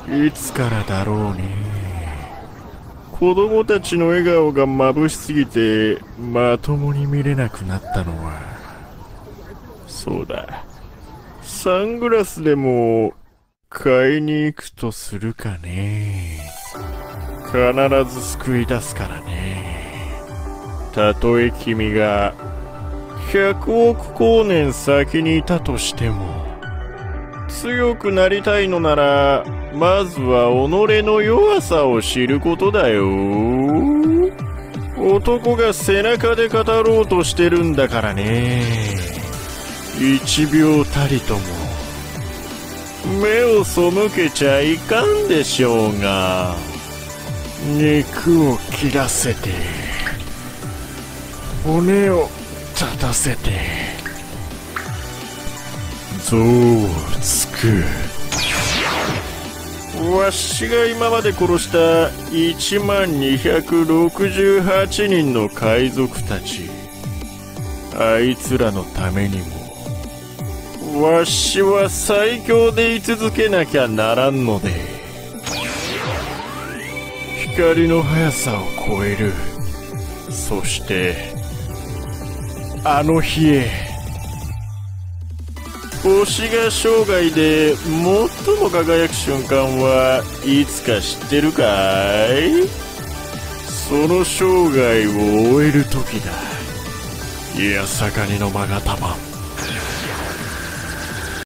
いつからだろうね。子供たちの笑顔が眩しすぎてまともに見れなくなったのは、そうだ、サングラスでも買いに行くとするかね。必ず救い出すからね。たとえ君が100億光年先にいたとしても、強くなりたいのならまずは己の弱さを知ることだよ。男が背中で語ろうとしてるんだからね。一秒たりとも目を背けちゃいかんでしょうが。肉を切らせて骨を立たせて像をつく。わしが今まで殺した10268人の海賊たち、あいつらのためにもわしは最強で居続けなきゃならんので、光の速さを超える。そしてあの日へ。星が生涯で最も輝く瞬間はいつか知ってるかい？その生涯を終える時だ。いや、盛りの勾玉。